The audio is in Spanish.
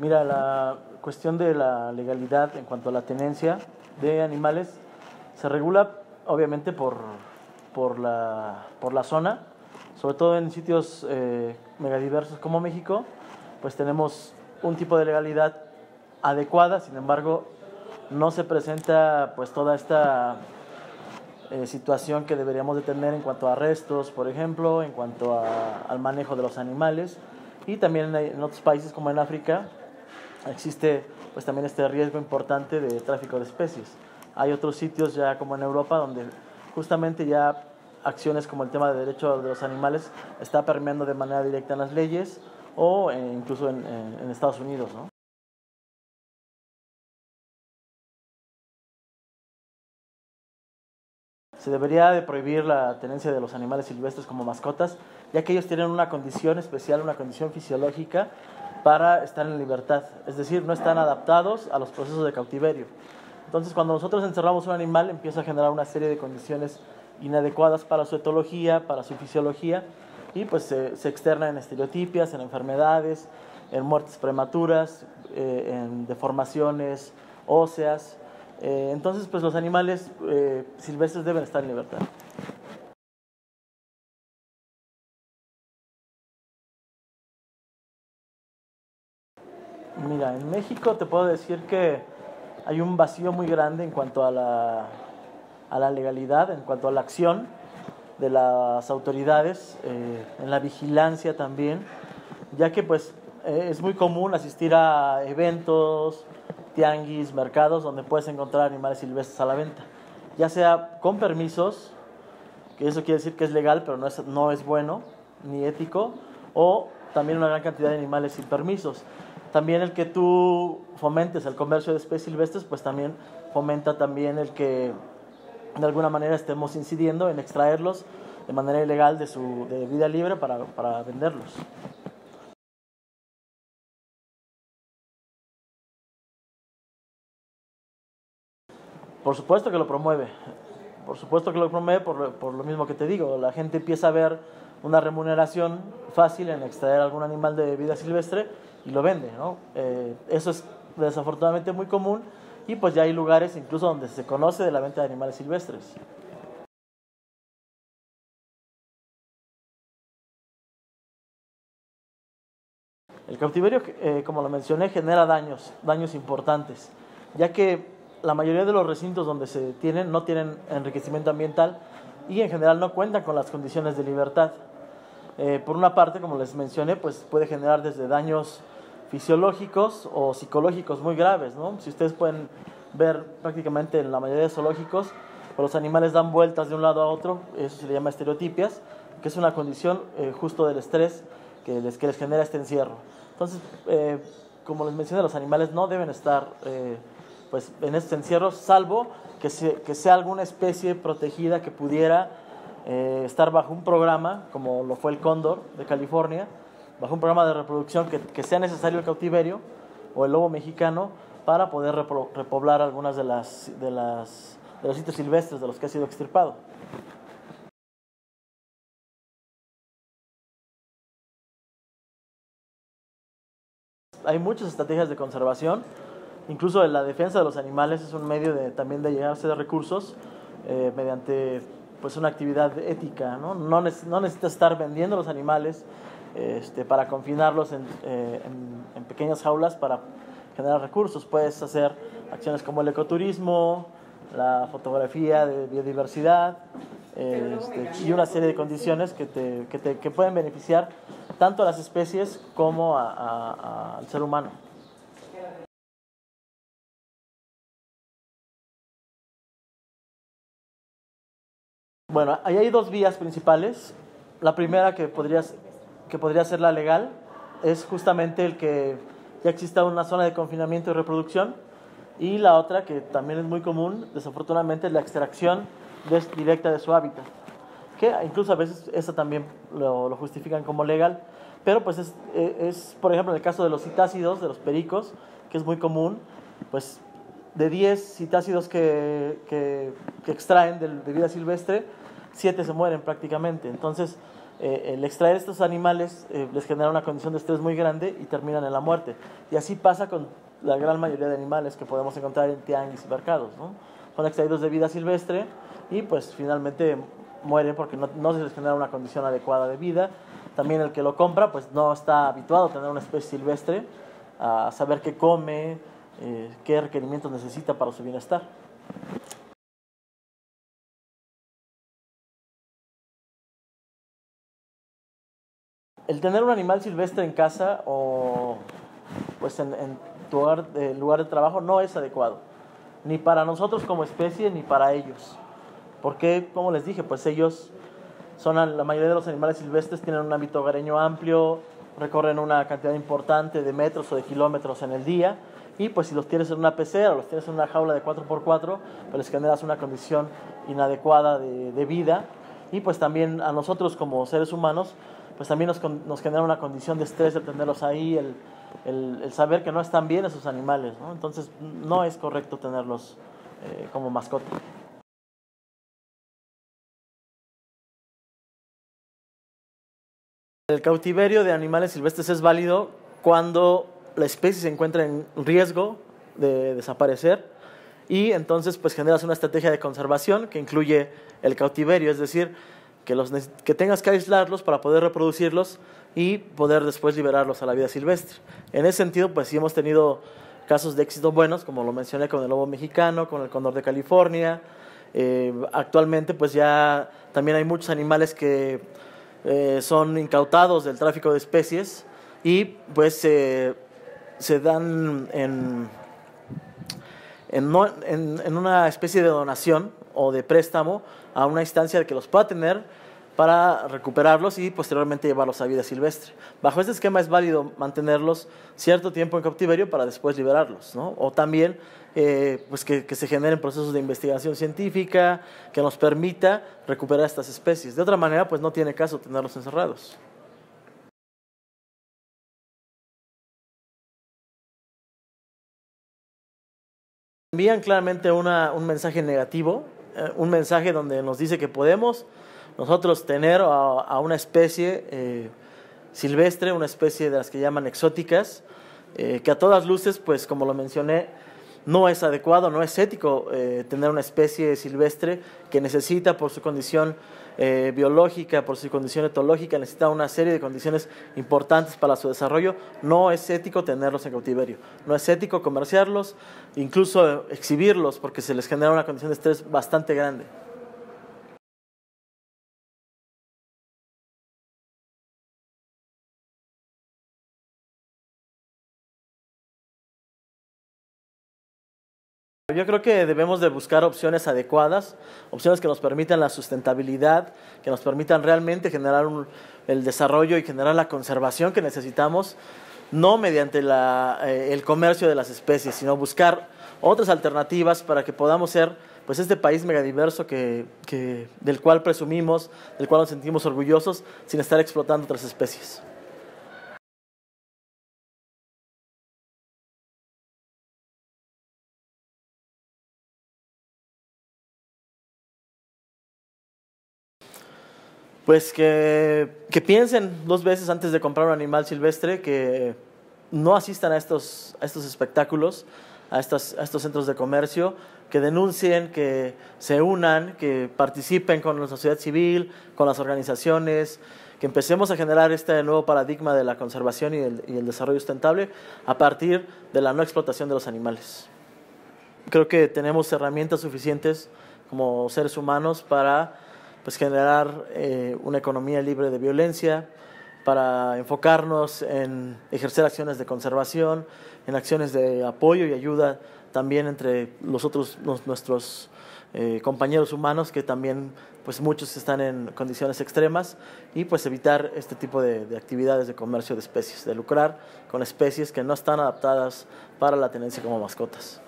Mira, la cuestión de la legalidad en cuanto a la tenencia de animales se regula obviamente por la zona, sobre todo en sitios megadiversos como México, pues tenemos un tipo de legalidad adecuada. Sin embargo, no se presenta pues toda esta situación que deberíamos de tener en cuanto a arrestos, por ejemplo, en cuanto al manejo de los animales, y también en otros países como en África existe pues también este riesgo importante de tráfico de especies. Hay otros sitios ya como en Europa donde justamente ya acciones como el tema de derechos de los animales está permeando de manera directa en las leyes o incluso en Estados Unidos, ¿no? Se debería de prohibir la tenencia de los animales silvestres como mascotas, ya que ellos tienen una condición especial, una condición fisiológica para estar en libertad, es decir, no están adaptados a los procesos de cautiverio. Entonces, cuando nosotros encerramos un animal, empieza a generar una serie de condiciones inadecuadas para su etología, para su fisiología, y pues se externa en estereotipias, en enfermedades, en muertes prematuras, en deformaciones óseas. Entonces, pues los animales silvestres deben estar en libertad. Mira, en México te puedo decir que hay un vacío muy grande en cuanto a la legalidad, en cuanto a la acción de las autoridades, en la vigilancia también, ya que pues es muy común asistir a eventos, tianguis, mercados donde puedes encontrar animales silvestres a la venta, ya sea con permisos, que eso quiere decir que es legal pero no es bueno ni ético, o también una gran cantidad de animales sin permisos. También el que tú fomentes el comercio de especies silvestres, pues también fomenta también el que de alguna manera estemos incidiendo en extraerlos de manera ilegal de vida libre para venderlos. Por supuesto que lo promueve, por supuesto que lo promueve por lo mismo que te digo, la gente empieza a ver una remuneración fácil en extraer algún animal de vida silvestre y lo vende, ¿no? Eso es desafortunadamente muy común y pues ya hay lugares incluso donde se conoce de la venta de animales silvestres. El cautiverio, como lo mencioné, genera daños importantes, ya que la mayoría de los recintos donde se tienen no tienen enriquecimiento ambiental y en general no cuentan con las condiciones de libertad. Por una parte, como les mencioné, pues puede generar desde daños fisiológicos o psicológicos muy graves, ¿no? Si ustedes pueden ver prácticamente en la mayoría de zoológicos, pues los animales dan vueltas de un lado a otro, eso se le llama estereotipias, que es una condición justo del estrés que les genera este encierro. Entonces, como les mencioné, los animales no deben estar pues, en estos encierros, salvo que sea alguna especie protegida que pudiera estar bajo un programa, como lo fue el cóndor de California, bajo un programa de reproducción que sea necesario el cautiverio o el lobo mexicano para poder repoblar algunas de los sitios silvestres de los que ha sido extirpado. Hay muchas estrategias de conservación, incluso la defensa de los animales es un medio también de llenarse de recursos mediante pues una actividad ética, ¿no? No necesitas estar vendiendo los animales para confinarlos en pequeñas jaulas para generar recursos. Puedes hacer acciones como el ecoturismo, la fotografía de biodiversidad y una serie de condiciones que pueden beneficiar tanto a las especies como al ser humano. Bueno, ahí hay dos vías principales. La primera que podría ser la legal es justamente el que ya exista una zona de confinamiento y reproducción, y la otra que también es muy común, desafortunadamente, es la extracción directa de su hábitat, que incluso a veces esa también lo justifican como legal, pero pues es, por ejemplo, en el caso de los citácidos, de los pericos, que es muy común, pues de 10 citácidos que extraen de vida silvestre, 7 se mueren prácticamente. Entonces, el extraer estos animales les genera una condición de estrés muy grande y terminan en la muerte. Y así pasa con la gran mayoría de animales que podemos encontrar en tianguis y mercados, ¿no? Son extraídos de vida silvestre y pues finalmente mueren porque no se les genera una condición adecuada de vida. También el que lo compra pues no está habituado a tener una especie silvestre, a saber qué come, qué requerimientos necesita para su bienestar. El tener un animal silvestre en casa o pues en tu lugar de trabajo no es adecuado, ni para nosotros como especie ni para ellos, porque como les dije, pues ellos la mayoría de los animales silvestres tienen un ámbito hogareño amplio, recorren una cantidad importante de metros o de kilómetros en el día, y pues si los tienes en una pecera o los tienes en una jaula de 4x4, pues les generas una condición inadecuada de vida, y pues también a nosotros como seres humanos pues también nos genera una condición de estrés el tenerlos ahí, el saber que no están bien esos animales, ¿no? Entonces no es correcto tenerlos como mascota. El cautiverio de animales silvestres es válido cuando la especie se encuentra en riesgo de desaparecer y entonces pues generas una estrategia de conservación que incluye el cautiverio, es decir, que tengas que aislarlos para poder reproducirlos y poder después liberarlos a la vida silvestre. En ese sentido, pues sí hemos tenido casos de éxito buenos, como lo mencioné con el lobo mexicano, con el cóndor de California. Actualmente, pues ya también hay muchos animales que son incautados del tráfico de especies y pues se dan en una especie de donación o de préstamo a una instancia de que los pueda tener para recuperarlos y posteriormente llevarlos a vida silvestre. Bajo este esquema es válido mantenerlos cierto tiempo en cautiverio para después liberarlos, ¿no? O también pues que se generen procesos de investigación científica que nos permita recuperar estas especies. De otra manera, pues no tiene caso tenerlos encerrados. Envían claramente un mensaje negativo, un mensaje donde nos dice que podemos nosotros tener a una especie silvestre, una especie de las que llaman exóticas, que a todas luces, pues como lo mencioné, no es adecuado, no es ético tener una especie silvestre que necesita por su condición biológica, por su condición etológica, necesita una serie de condiciones importantes para su desarrollo. No es ético tenerlos en cautiverio, no es ético comerciarlos, incluso exhibirlos, porque se les genera una condición de estrés bastante grande. Yo creo que debemos de buscar opciones adecuadas, opciones que nos permitan la sustentabilidad, que nos permitan realmente generar el desarrollo y generar la conservación que necesitamos, no mediante el comercio de las especies, sino buscar otras alternativas para que podamos ser pues este país megadiverso del cual presumimos, del cual nos sentimos orgullosos, sin estar explotando otras especies. Pues que piensen dos veces antes de comprar un animal silvestre, que no asistan a estos espectáculos, a estos centros de comercio, que denuncien, que se unan, que participen con la sociedad civil, con las organizaciones, que empecemos a generar este nuevo paradigma de la conservación y el desarrollo sustentable a partir de la no explotación de los animales. Creo que tenemos herramientas suficientes como seres humanos para pues generar una economía libre de violencia, para enfocarnos en ejercer acciones de conservación, en acciones de apoyo y ayuda también entre nuestros compañeros humanos, que también pues muchos están en condiciones extremas, y pues evitar este tipo de actividades de comercio de especies, de lucrar con especies que no están adaptadas para la tenencia como mascotas.